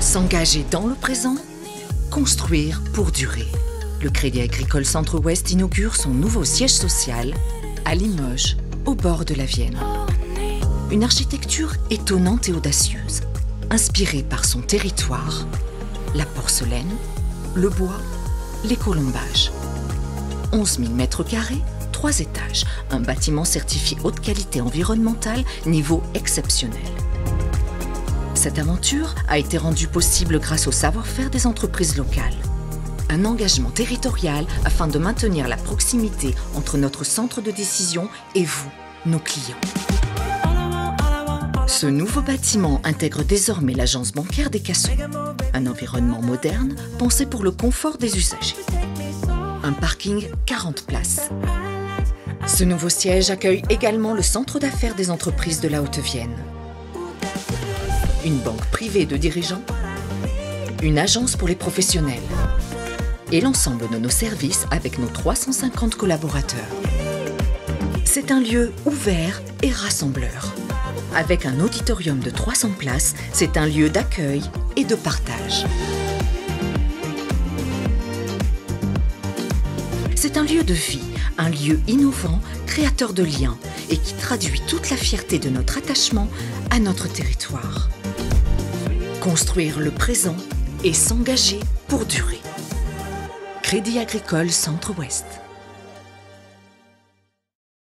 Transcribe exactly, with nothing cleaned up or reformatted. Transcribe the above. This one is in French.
S'engager dans le présent, construire pour durer. Le Crédit Agricole Centre-Ouest inaugure son nouveau siège social à Limoges, au bord de la Vienne. Une architecture étonnante et audacieuse, inspirée par son territoire, la porcelaine, le bois, les colombages. onze mille mètres carrés, trois étages, un bâtiment certifié haute qualité environnementale, niveau exceptionnel. Cette aventure a été rendue possible grâce au savoir-faire des entreprises locales. Un engagement territorial afin de maintenir la proximité entre notre centre de décision et vous, nos clients. Ce nouveau bâtiment intègre désormais l'agence bancaire des Cassons, un environnement moderne pensé pour le confort des usagers. Un parking quarante places. Ce nouveau siège accueille également le centre d'affaires des entreprises de la Haute-Vienne. Une banque privée de dirigeants, une agence pour les professionnels et l'ensemble de nos services avec nos trois cent cinquante collaborateurs. C'est un lieu ouvert et rassembleur. Avec un auditorium de trois cents places, c'est un lieu d'accueil et de partage. C'est un lieu de vie, un lieu innovant, créateur de liens et qui traduit toute la fierté de notre attachement à notre territoire. Construire le présent et s'engager pour durer. Crédit Agricole Centre-Ouest.